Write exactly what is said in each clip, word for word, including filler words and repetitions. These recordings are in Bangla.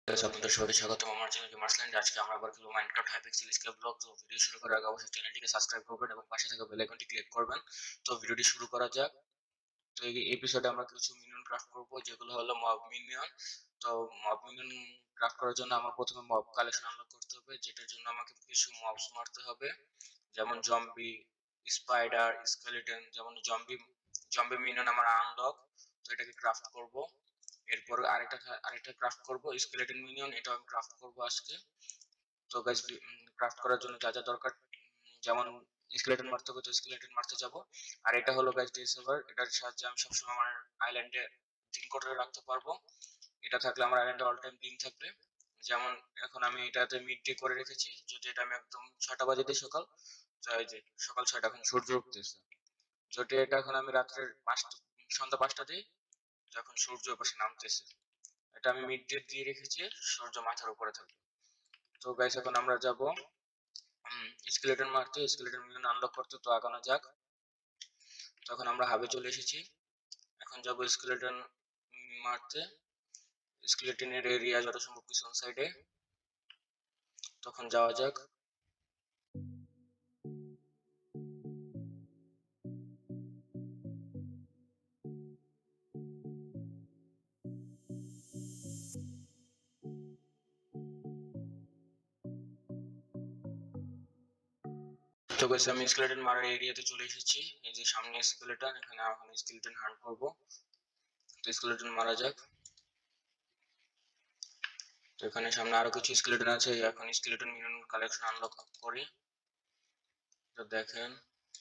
গাইস আপনাদের সবাইকে স্বাগতম আমার চ্যানেল গেমার্সল্যান্ড। আজকে আমরা আবার খেলবো মাইনক্রাফট হাইপিক্সেল স্কেল ব্লক। তো ভিডিও শুরু করার আগে অবশ্যই চ্যানেলটিকে সাবস্ক্রাইব করবেন এবং পাশে থাকা বেল আইকনটি ক্লিক করবেন। তো ভিডিওটি শুরু করা যাক। তো এই এপিসোডে আমরা কিছু মিনিয়ন ক্রাফট করব, যেগুলো হলো মব মিনিয়ন। তো মব মিনিয়ন ক্রাফট করার জন্য আমার প্রথমে মব কালেকশন আনলক করতে হবে, যেটার জন্য আমাকে কিছু মবস মারতে হবে, যেমন জম্বি, স্পাইডার, স্কেলেটন। যেমন জম্বি জম্বি মিনিয়ন আমার আনলক, তো এটাকে ক্রাফট করব। এরপর আরেকটা আরেকটা ক্রাফট করব স্কেলেটন মিনিয়ন, এটা আমি ক্রাফট করব আজকে। তো গাইস ক্রাফট করার জন্য যা যা দরকার, যেমন স্কেলেটন মারতে হবে তো স্কেলেটন মারতে যাব। আর এটা হলো গাইস ডিসেভার, এটার সাহায্যে আমি সবসময় আমার আইল্যান্ডে দিন করে রাখতে পারবো। এটা থাকলে আমার আইল্যান্ডে অল টাইম দিন থাকবে। যেমন এখন আমি এটাতে মিড ডে করে রেখেছি, যদি এটা আমি একদম ছয়টা বাজে দিই সকাল, এই যে সকাল ছয়টা, এখন সূর্য উঠতেছে। যদি এটা এখন আমি রাত্রের পাঁচটা সন্ধ্যা পাঁচটা দিই, যখন সূর্য পাশে নামতেছে, এটা আমি মিড ডে দিয়ে রেখেছি, সূর্য মাথার উপরে থাকবে। তো গাইস এখন আমরা যাব স্কেলেটন মারতে, স্কেলেটন মিলিয়ন আনলক করতে। তো আগানো যাক। তখন আমরা হাবে চলে এসেছি, এখন যাব স্কেলেটন মারতে। স্কেলেটনের এরিয়া যত সম্ভব পিছন সাইডে, তখন যাওয়া যাক। তো গাইস আমি স্কেলেটন মারার এরিয়াতে চলে এসেছি, এই যে সামনে স্কেলেটন, এখানে এখন স্কেলেটন হান্ট করব। তো স্কেলেটন মারা যাক। তো এখানে সামনে আরো কিছু স্কেলেটন আছে, এখন স্কেলেটন মিলিয়ন কালেকশন আনলক করি। তো দেখেন,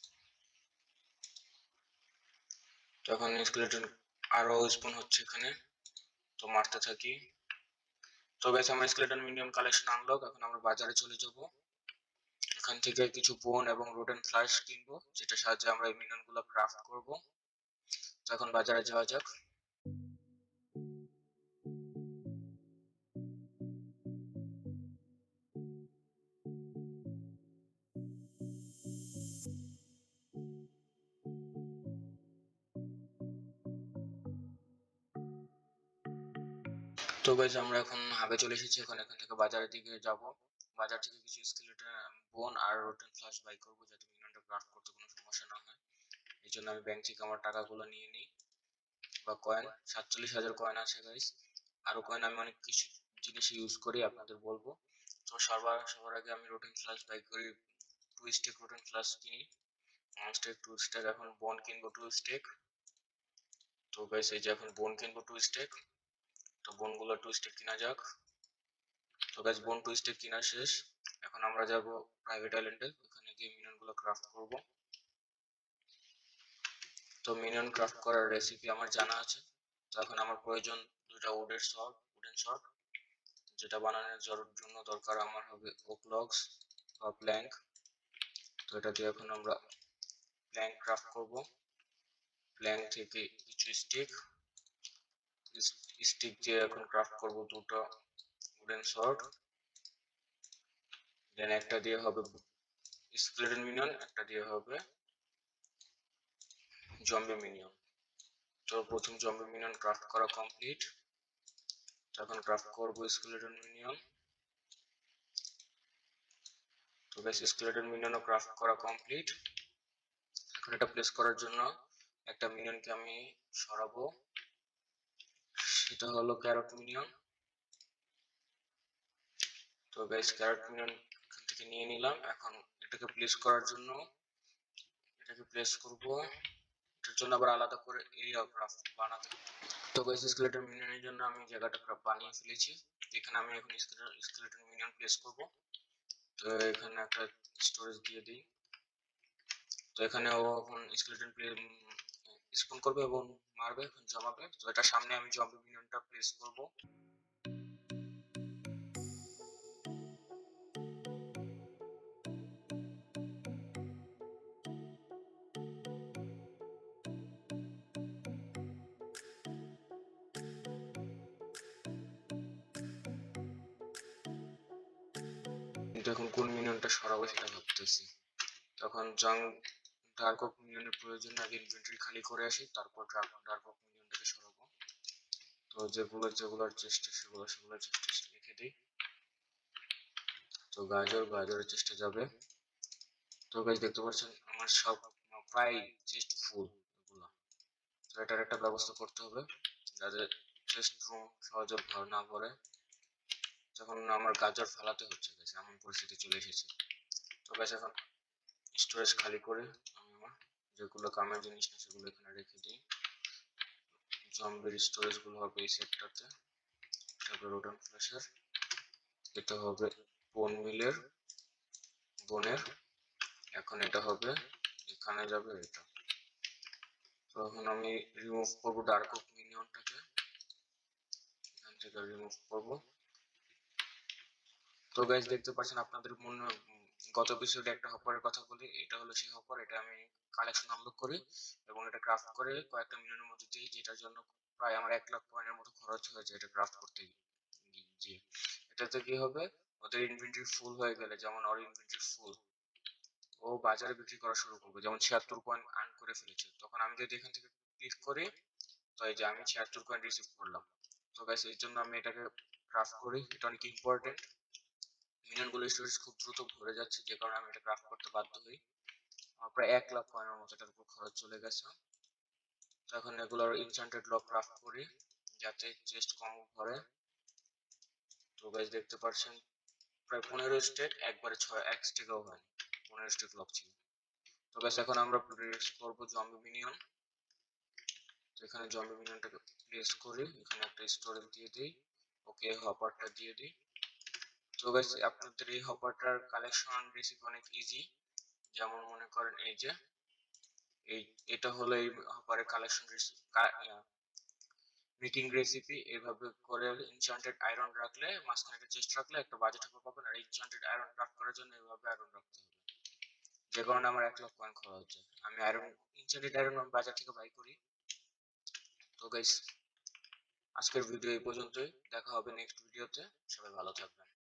তো এখন স্কেলেটন আরো স্পন হচ্ছে এখানে, তো মারতে থাকি। তো গাইস আমার স্কেলেটন মিনিয়ন কালেকশন আনলক, এখন আমরা বাজারে চলে যাব। এখান থেকে কিছু বোন এবং রোডেন ফ্লাশ কিনবো, যেটা সাহায্যে আমরা এই মিনিয়ন গুলো ক্রাফট করব। তো এখন বাজারে যাওয়া যাক। তো গাইস আমরা এখন হাবে চলে এসেছি, এখন এখান থেকে বাজারের দিকে যাব। বাজার থেকে কিছু স্কেলেটন বোন আর রোডেন ফ্লাশ বাই করব, যাতে মিনিয়নটা ক্রাফট করতে কোনো সমস্যা না হয়। এই জন্য আমি ব্যাংক থেকে আমার টাকাগুলো নিয়ে নিই, বা কয়েন সাতচল্লিশ হাজার কয়েন আছে গাইস। আরো কয়েন আমি অনেক কিছু জিনিস ইউজ করি, আপনাদের বলবো। তো সবার সবার আগে আমি রোডেন ফ্লাশ বাই করি, টু স্টেক রোডেন ফ্লাশ কিনি, স্টেক টু স্টেক। এখন বোন কিনবো টু স্টেক। তো গাইস এই যে এখন বোন কিনবো টু স্টেক, তো বোন গুলো টু স্টেক কিনা যাক। তো গাইস বোন টু স্টেক কিনা শেষ, এখন আমরা যাব প্রাইভেট আইল্যান্ডে, ওখানে গিয়ে মিনিয়ন গুলো ক্রাফট করব। তো মিনিয়ন ক্রাফট করার রেসিপি আমার জানা আছে। তো এখন আমার প্রয়োজন দুইটা উডের শর্ট উডেন শর্ট, যেটা বানানোর জন্য দরকার আমার হবে ওক লগস বা প্ল্যাঙ্ক। তো এটা দিয়ে এখন আমরা প্ল্যাঙ্ক ক্রাফট করব। প্ল্যাঙ্ক থেকে কিছু স্টিক স্টিক দিয়ে এখন ক্রাফট করব দুটো উডেন শর্ট। দেন একটা দিয়ে হবে স্কেলেটন মিনিয়ন, একটা দিয়ে হবে জম্বি মিনিয়ন। তো প্রথম জম্বি মিনিয়ন ক্রাফট করা কমপ্লিট, এখন ক্রাফট করব স্কেলেটন মিনিয়ন। তো গাইস স্কেলেটন মিনিয়নও ক্রাফট করা কমপ্লিট। এখন এটা প্লেস করার জন্য একটা মিনিয়নকে আমি সরাবো, সেটা হলো ক্যারট মিনিয়ন। তো গাইস ক্যারট মিনিয়ন এখান থেকে নিয়ে নিলাম। এখন এটাকে প্লেস করার জন্য এটাকে প্লেস করব, এটার জন্য আবার আলাদা করে এরিয়া ক্রাফট বানাতে হবে। তো গাইস স্কেলেটন মিনিয়নের জন্য আমি জায়গাটা ক্রাফট বানিয়ে ফেলেছি। এখানে আমি এখন স্কেলেটন মিনিয়ন প্লেস করব। তো এখানে একটা স্টোরেজ দিয়ে দিই। তো এখানে ও এখন স্কেলেটন প্লে স্পন করবে এবং মারবে, এখন জমাবে। তো এটা সামনে আমি জম্বি মিনিয়নটা প্লেস করব। কিন্তু এখন কোন মিনিয়নটা সরাবো সেটা ভাবতেছি। তখন জং ডার্ক ওক মিনিয়নের প্রয়োজন, আগে ইনভেন্টরি খালি করে আসি, তারপর ডার্ক ওক মিনিয়নটাকে সরাবো। তো যেগুলো যেগুলোর চেষ্টা সেগুলো সেগুলো চেষ্টা তো গাজর গাজরের চেষ্টা যাবে। তো গাইস দেখতে পাচ্ছেন আমার সব প্রায় চেস্ট ফুল এগুলো। তো এটার একটা ব্যবস্থা করতে হবে যাতে চেস্ট রুম সহজে ভর না পড়ে। যখন আমার গাজর ফেলাতে হচ্ছে গাইস এমন পরিস্থিতি চলে এসেছে। তো গাইস এখন স্টোরেজ খালি করে আমি আমার যেগুলো কামের জিনিস না সেগুলো এখানে রেখে দিই। জম্বির স্টোরেজ গুলো হবে এই সেটটাতে। তারপর রোডন ফ্ল্যাশের এটা হবে বোন মিলের বোনের। এখন এটা হবে এখানে যাবে এটা। তো এখন আমি রিমুভ করবো ডার্ক ওক মিনিয়নটাকে, এখান থেকে রিমুভ করবো। তো গাইস দেখতে পাচ্ছেন আপনাদের মনে গত এপিসোডে একটা হপারের কথা বলি, এটা হলো সেই হপার। এটা আমি কালেকশন আনলক করি এবং এটা ক্রাফট করে কয়েকটা মিলিয়নের মধ্যে দিই, যেটার জন্য প্রায় আমার এক লাখ পয়েন্টের মতো খরচ হয়েছে এটা ক্রাফট করতে গিয়ে। এটাতে কি হবে, ওদের ইনভেন্টরি ফুল হয়ে গেলে, যেমন ওর ইনভেন্টরি ফুল, ও বাজারে বিক্রি করা শুরু করবে। যেমন ছিয়াত্তর কয়েন আর্ন করে ফেলেছে, তখন আমি যদি এখান থেকে ক্লিক করি তো এই যে আমি ছিয়াত্তর কয়েন রিসিভ করলাম। তো গাইস এর জন্য আমি এটাকে ক্রাফট করি, এটা অনেক ইম্পর্টেন্ট। মিলিয়নগুলো স্টোরেজ খুব দ্রুত ভরে যাচ্ছে, যে কারণে আমি এটা ক্রাফট করতে বাধ্য হই। আমার প্রায় এক লাখ কয়েনের মতো এটার উপর খরচ চলে গেছে। তো এখন এগুলোর ইনচান্টেড লক ক্রাফট করি যাতে চেস্ট কম ভরে। তো গাইস দেখতে পাচ্ছেন প্রায় পনেরো স্টেক একবারে ছয় এক স্টেকও হয়, পনেরো স্টেক লক ছিল। তো গাইস এখন আমরা প্লেস করবো জম্বি মিনিয়ন। তো এখানে জম্বি মিনিয়নটাকে প্লেস করি, এখানে একটা স্টোরেজ দিয়ে দিই, ওকে হপারটা দিয়ে দিই। তো গাইস আপনাদের এই হপারটার কালেকশন রেসিপি অনেক ইজি। যেমন মনে করেন এই যে এই এটা হলো এই হপারের কালেকশন রেসিপি মেকিং রেসিপি। এইভাবে করে এনচান্টেড আয়রন রাখলে, মাঝখানে একটা চেস্ট রাখলে একটা বাজেট হবে পাবেন। আর এনচান্টেড আয়রন ক্রাফট করার জন্য এইভাবে আয়রন রাখতে হবে, যে কারণে আমার এক লাখ কয়েন খরচ হচ্ছে। আমি আয়রন এনচান্টেড আয়রন আমি বাজার থেকে বাই করি। তো গাইস আজকের ভিডিও এই পর্যন্তই, দেখা হবে নেক্সট ভিডিওতে, সবাই ভালো থাকবেন।